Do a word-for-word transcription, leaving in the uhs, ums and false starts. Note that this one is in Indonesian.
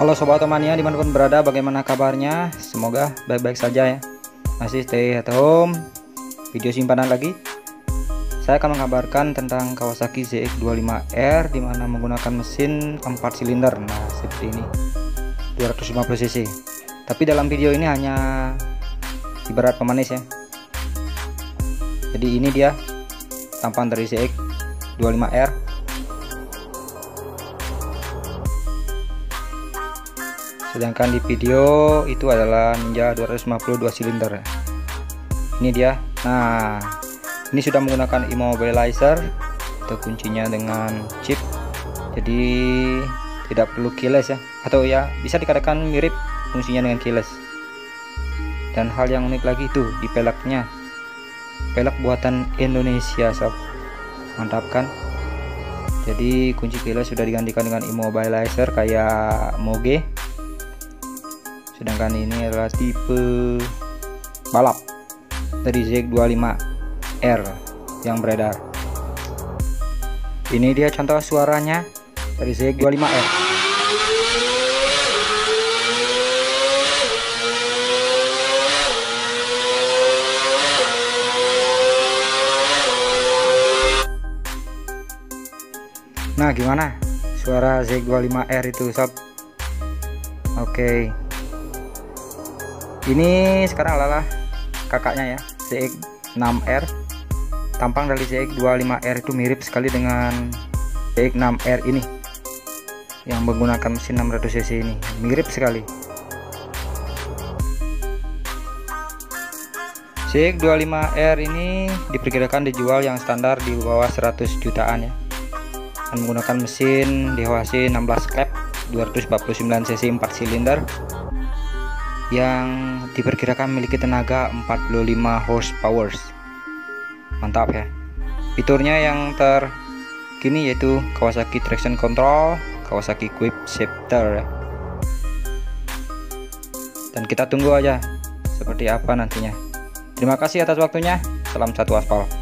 Halo Sobat Otomania dimanapun berada, bagaimana kabarnya? Semoga baik-baik saja ya. Masih stay at home. Video simpanan lagi. Saya akan mengabarkan tentang Kawasaki Z X dua puluh lima R dimana menggunakan mesin empat silinder. Nah seperti ini, dua ratus lima puluh cc. Tapi dalam video ini hanya ibarat pemanis ya. Jadi ini dia tampang dari Z X dua puluh lima R. Sedangkan di video itu adalah Ninja dua ratus lima puluh dua silinder. Ini dia. Nah, ini sudah menggunakan immobilizer atau kuncinya dengan chip. Jadi tidak perlu keyless ya, atau ya bisa dikatakan mirip fungsinya dengan keyless. Dan hal yang unik lagi itu di peleknya. Pelek buatan Indonesia, sob. Mantap kan? Jadi kunci keyless sudah digantikan dengan immobilizer kayak Moge. Sedangkan ini adalah tipe balap dari Z X dua puluh lima R yang beredar. Ini dia contoh suaranya dari Z X dua puluh lima R. Nah, gimana suara Z X dua puluh lima R itu, sob? Oke. Ini sekarang adalah kakaknya ya, Z X enam R. Tampang dari Z X dua puluh lima R itu mirip sekali dengan Z X enam R ini yang menggunakan mesin enam ratus cc ini, mirip sekali. Z X dua puluh lima R ini diperkirakan dijual yang standar di bawah seratus jutaan ya, dan menggunakan mesin D H C enam belas klep dua ratus empat puluh sembilan cc empat silinder yang diperkirakan memiliki tenaga empat puluh lima horsepower. Mantap ya. Fiturnya yang terkini yaitu Kawasaki Traction Control, Kawasaki Quick Shifter ya. Dan kita tunggu aja seperti apa nantinya. Terima kasih atas waktunya. Salam satu aspal.